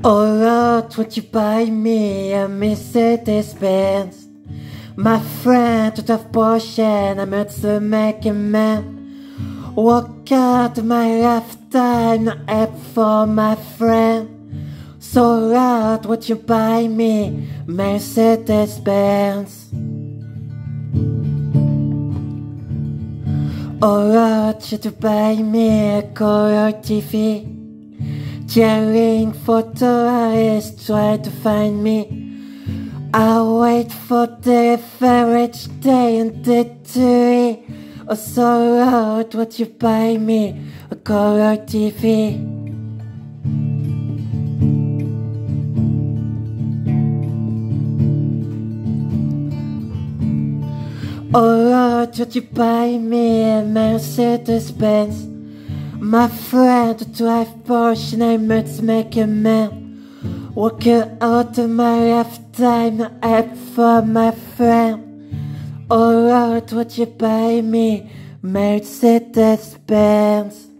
Oh Lord, would you buy me a Mercedes-Benz? My friend would have Porsche and I met the making man. Walk out of my lifetime, not help for my friend. So Lord, would you buy me Mercedes-Benz? Oh Lord, should you buy me a color TV? Yelling photojournalists try to find me. I'll wait for the average day and the tree. Oh so Lord, would you buy me a color TV? Oh Lord, would you buy me a Mercedes-Benz? My friend would drive Porsche and I must make a man. Walk out of my lifetime, not help for my friend. Oh Lord, would you buy me Mercedes-Benz?